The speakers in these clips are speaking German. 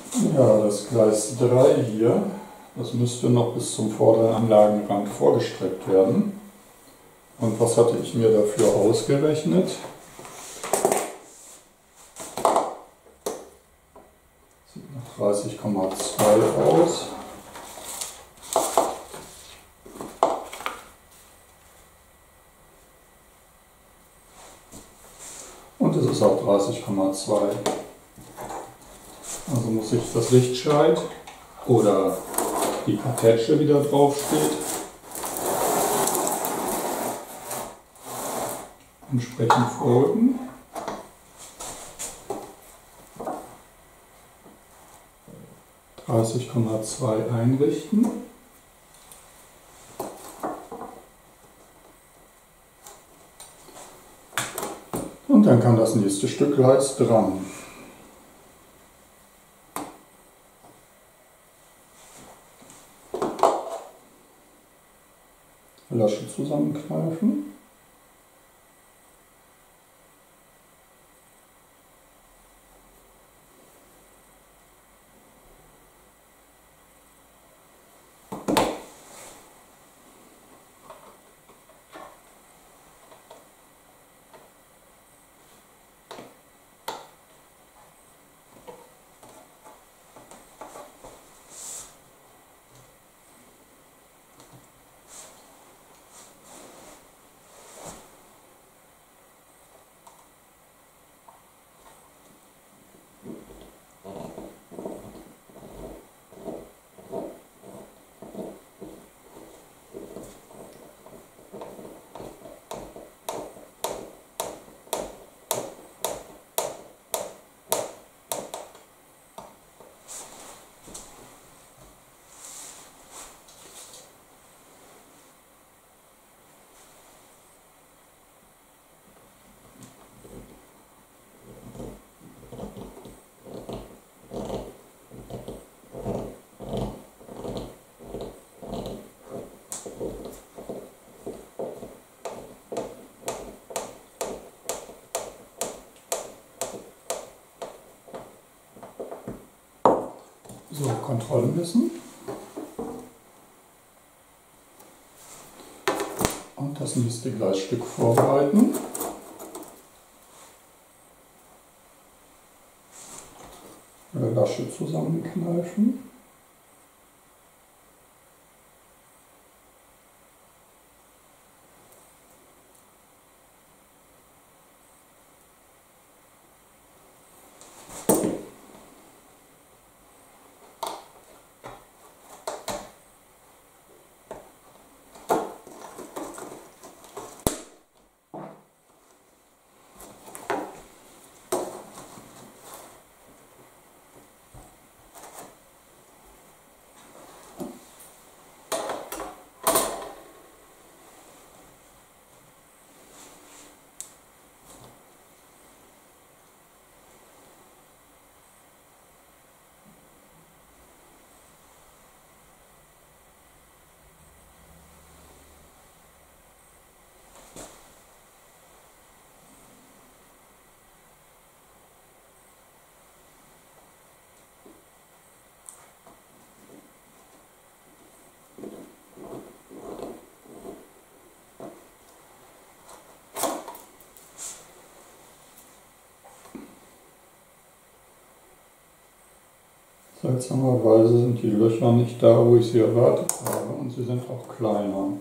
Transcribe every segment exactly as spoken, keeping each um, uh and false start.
Ja, das Gleis drei hier, das müsste noch bis zum vorderen Anlagenrand vorgestreckt werden. Und was hatte ich mir dafür ausgerechnet? Sieht nach dreißig Komma zwei aus. Und es ist auch dreißig Komma zwei. Also muss ich das Lichtscheit oder die Kartätsche, die da drauf steht, entsprechend vorrücken. dreißig Komma zwei einrichten. Und dann kann das nächste Stück Gleis dran. Lasche zusammenkneifen. So, Kontrollmessen. Und das nächste Gleisstück vorbereiten. Lasche zusammenkneifen. Seltsamerweise sind die Löcher nicht da, wo ich sie erwartet habe, und sie sind auch kleiner.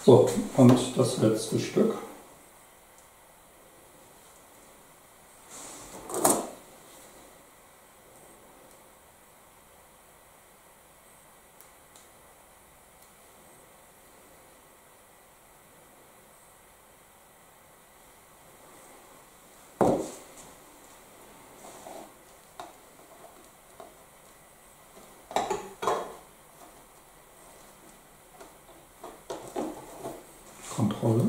So, und das letzte Stück. Kontrolle.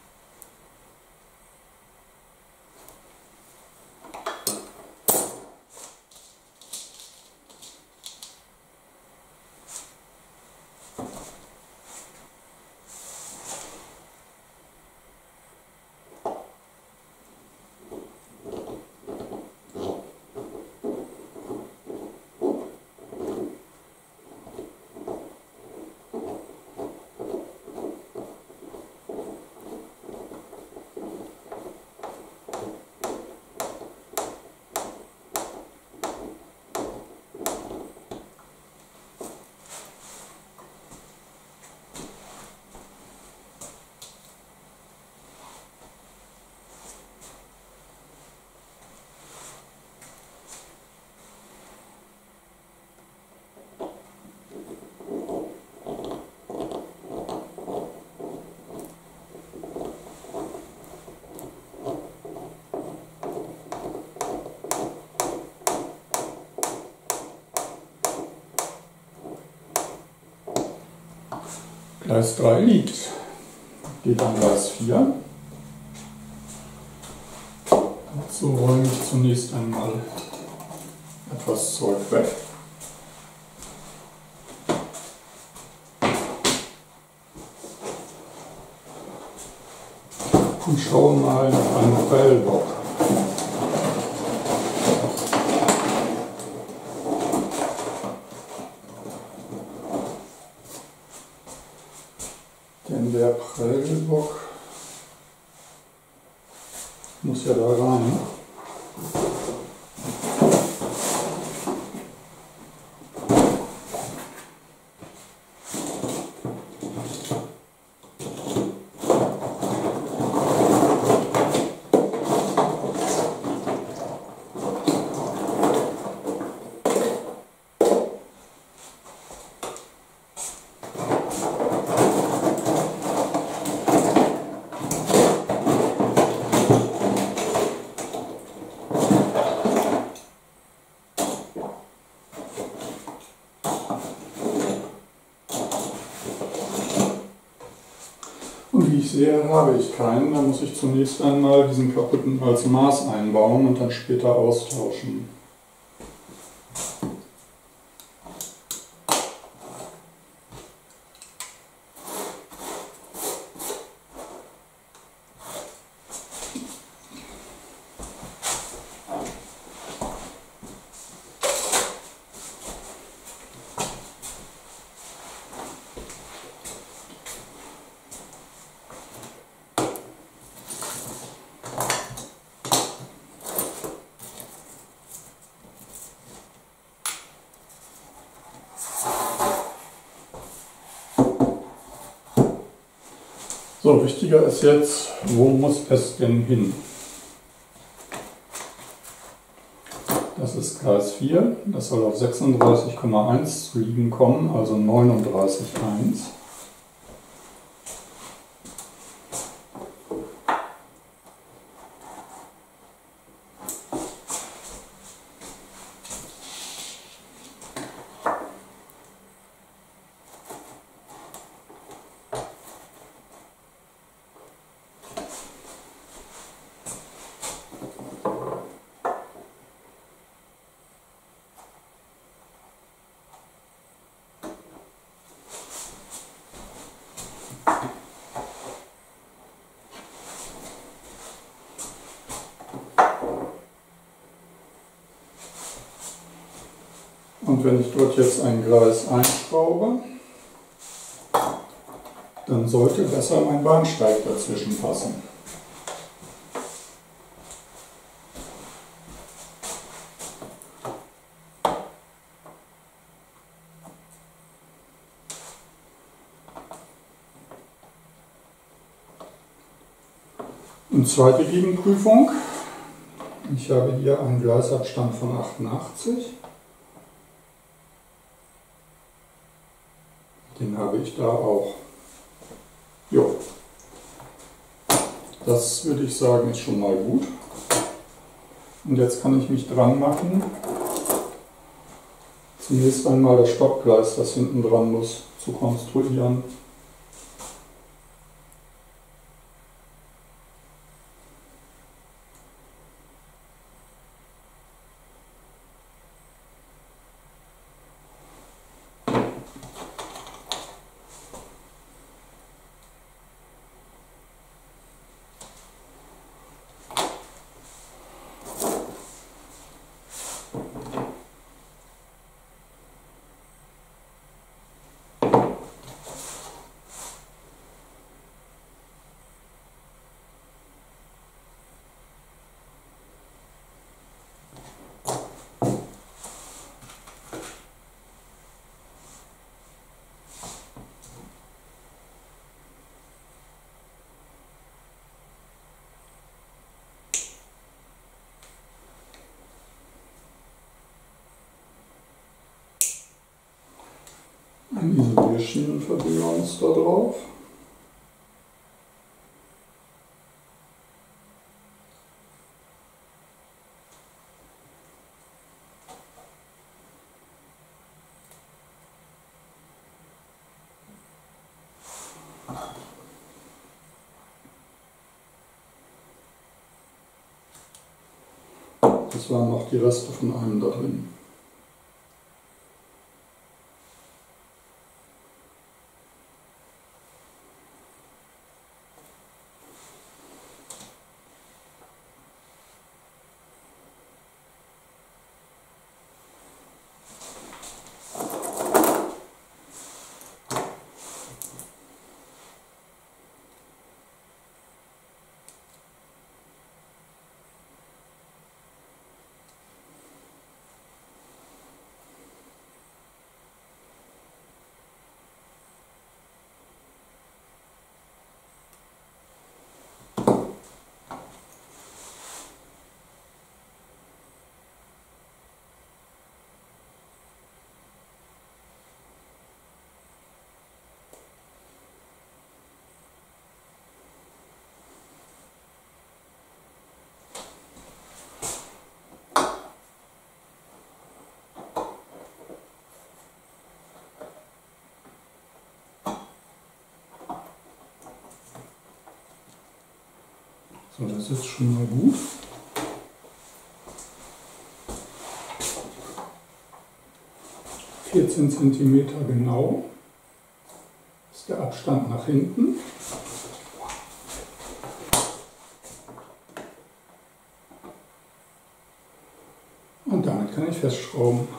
Gleis drei liegt. Geht an Gleis vier. Dazu räume ich zunächst einmal etwas Zeug weg. Und schaue mal nach einem Prellbock. Denn der Prellbock muss ja da rein. Und wie ich sehe, habe ich keinen. Da muss ich zunächst einmal diesen kaputten als Maß einbauen und dann später austauschen. So, wichtiger ist jetzt, wo muss es denn hin? Das ist Gleis vier, das soll auf sechsunddreißig Komma eins zu liegen kommen, also neununddreißig Komma eins. Und wenn ich dort jetzt ein Gleis einschraube, dann sollte besser mein Bahnsteig dazwischen passen. Und zweite Gegenprüfung. Ich habe hier einen Gleisabstand von achtundachtzig. Den habe ich da auch. Jo. Das würde ich sagen, ist schon mal gut. Und jetzt kann ich mich dran machen, zunächst einmal das Stoppgleis, das hinten dran muss, zu konstruieren. Ein Isolierschienen verbinden wir uns da drauf. Das waren noch die Reste von einem da drin. So, das ist schon mal gut. vierzehn Zentimeter genau ist der Abstand nach hinten. Und damit kann ich festschrauben.